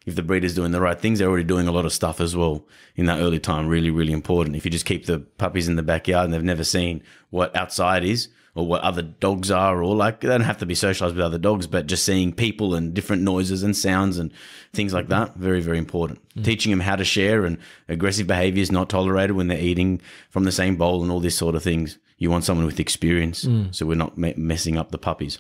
if the breeder's doing the right things, they're already doing a lot of stuff as well in that early time. Really, really important. If you just keep the puppies in the backyard and they've never seen what outside is or what other dogs are, or like, they don't have to be socialized with other dogs, but just seeing people and different noises and sounds and things like that, very, very important. Teaching them how to share, and aggressive behavior is not tolerated when they're eating from the same bowl and all these sort of things. You want someone with experience, so we're not messing up the puppies.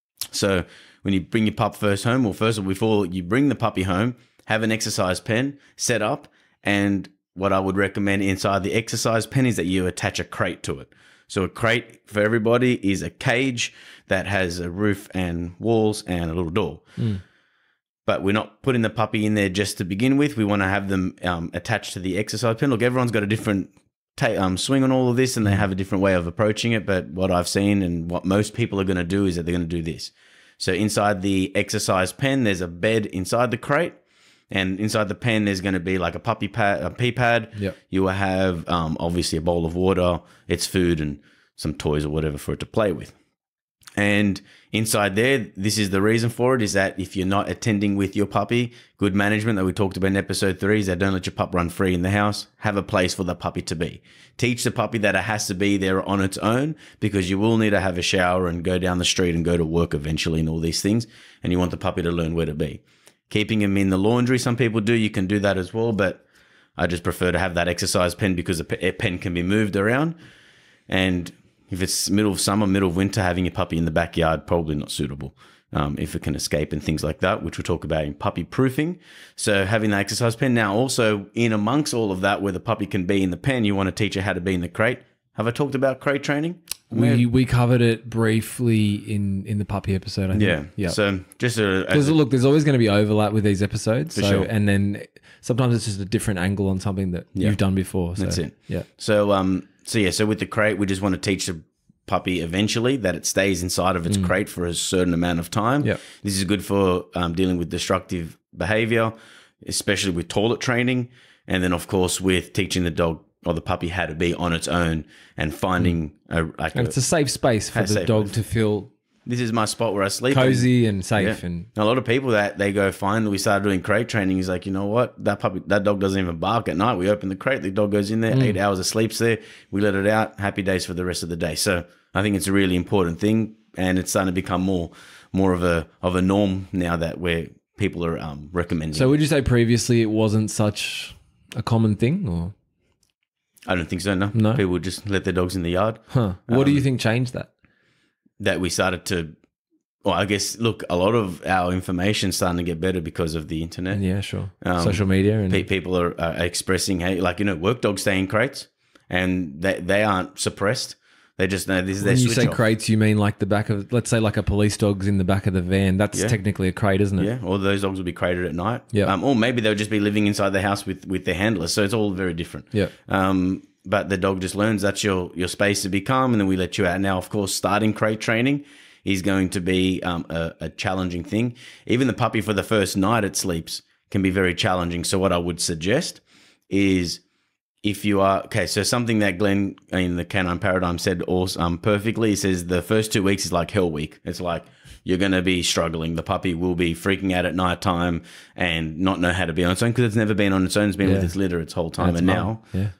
So when you bring your pup first home, or first of all, before you bring the puppy home, have an exercise pen set up. And what I would recommend inside the exercise pen is that you attach a crate to it. So a crate for everybody is a cage that has a roof and walls and a little door. But we're not putting the puppy in there just to begin with. We want to have them attached to the exercise pen. Look, everyone's got a different swing on all of this, and they have a different way of approaching it. But what I've seen and what most people are going to do is that they're going to do this. So inside the exercise pen, there's a bed inside the crate. And inside the pen, there's going to be like a puppy pad, a pee pad. Yep. You will have obviously a bowl of water, its food, and some toys or whatever for it to play with. And inside there, this is the reason for it, is that if you're not attending with your puppy, good management that we talked about in episode 3 is that don't let your pup run free in the house. Have a place for the puppy to be. Teach the puppy that it has to be there on its own, because you will need to have a shower and go down the street and go to work eventually and all these things. And you want the puppy to learn where to be. Keeping him in the laundry, some people do. You can do that as well, but I just prefer to have that exercise pen because a pen can be moved around. And if it's middle of summer, middle of winter, having your puppy in the backyard, probably not suitable if it can escape and things like that, which we'll talk about in puppy proofing. So having the exercise pen. Now also in amongst all of that, where the puppy can be in the pen, you want to teach her how to be in the crate. Have I talked about crate training? We covered it briefly in the puppy episode, I think. Yeah. So just look, there's always going to be overlap with these episodes. For sure. And then sometimes it's just a different angle on something that you've done before. So, that's it. Yeah. So with the crate, we just want to teach the puppy eventually that it stays inside of its crate for a certain amount of time. Yep. This is good for dealing with destructive behavior, especially with toilet training. And then of course with teaching the dog or the puppy how to be on its own and finding it's a safe space for the dog to feel. This is my spot where I sleep. Cozy and safe. Yeah. And a lot of people that they go find, we started doing crate training. He's like, you know what? That dog doesn't even bark at night. We open the crate, the dog goes in there, 8 hours of sleep's there. We let it out. Happy days for the rest of the day. So I think it's a really important thing, and it's starting to become more of a norm now that where people are recommending. So would you say previously it wasn't such a common thing, or? I don't think so. No. People would just let their dogs in the yard. Huh. What do you think changed that? That we started to, well, I guess, look, a lot of our information starting to get better because of the internet. Yeah, sure. Social media. And people are expressing, hey, like, work dogs stay in crates and they aren't suppressed. They just know this is their switch off. When you say crates, you mean like the back of, let's say like a police dog's in the back of the van. That's technically a crate, isn't it? Yeah, or those dogs will be crated at night. Yeah. Or maybe they'll just be living inside the house with their handlers. So it's all very different. Yeah. But the dog just learns that's your space to be calm, and then we let you out. Now, of course, starting crate training is going to be a challenging thing. Even the puppy for the first night it sleeps can be very challenging. So what I would suggest is, if you are, okay, so something that Glenn in the Canine Paradigm said also perfectly, he says the first 2 weeks is like hell week. It's like you're going to be struggling. The puppy will be freaking out at nighttime and not know how to be on its own because it's never been on its own. It's been with its litter its whole time. And now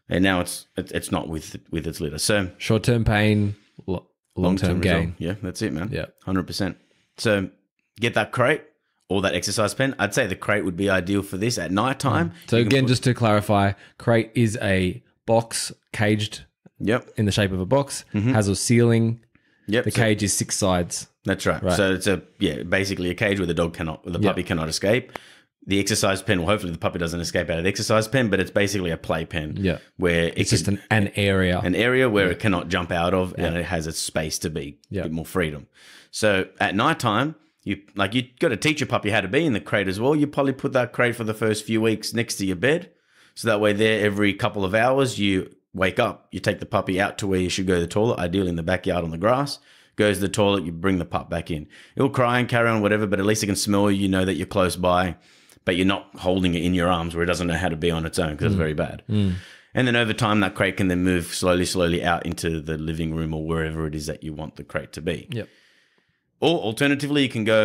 it's not with its litter. So short-term pain, long-term gain. Yeah, that's it, man. Yeah. 100%. So get that crate or that exercise pen. I'd say the crate would be ideal for this at nighttime. So again, just to clarify, crate is a box caged in the shape of a box, has a ceiling. The cage is 6 sides. That's right. So it's basically a cage where the puppy cannot escape. The exercise pen, well, hopefully the puppy doesn't escape out of the exercise pen, but it's basically a play pen. Yeah. Where it's just an area. An area where it cannot jump out of and it has a space to be, a bit more freedom. So at nighttime, you got to teach your puppy how to be in the crate as well. You probably put that crate for the first few weeks next to your bed. So that way there every couple of hours you wake up, you take the puppy out to where you should go to the toilet, ideally in the backyard on the grass. Goes to the toilet, you bring the pup back in. It'll cry and carry on, whatever, but at least it can smell you, know that you're close by, but you're not holding it in your arms where it doesn't know how to be on its own because it's very bad. And then over time, that crate can then move slowly out into the living room or wherever it is that you want the crate to be. Yep. Or alternatively, you can go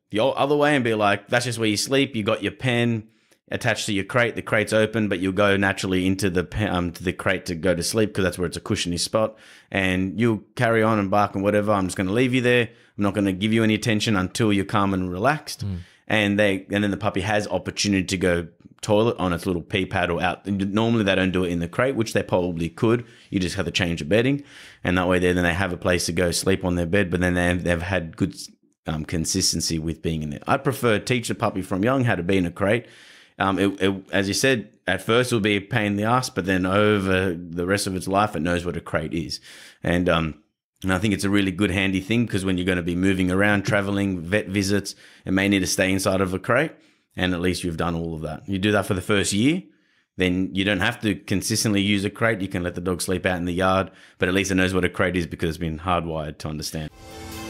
the other way and be like, that's just where you sleep. You got your pen attached to your crate. The crate's open, but you'll go naturally into the to the crate to go to sleep because that's where it's a cushiony spot. And you'll carry on and bark and whatever. I'm just going to leave you there. I'm not going to give you any attention until you're calm and relaxed. And then the puppy has opportunity to go toilet on its little pee pad or out. Normally they don't do it in the crate, which they probably could. You just have to change the bedding, and that way then they have a place to go sleep on their bed. But then they've had good consistency with being in there. I prefer teach the puppy from young how to be in a crate. As you said, at first it will be a pain in the ass, but then over the rest of its life, it knows what a crate is. And I think it's a really good handy thing because when you're going to be moving around, traveling, vet visits, it may need to stay inside of a crate. And at least you've done all of that. You do that for the first year, then you don't have to consistently use a crate. You can let the dog sleep out in the yard, but at least it knows what a crate is because it's been hardwired to understand.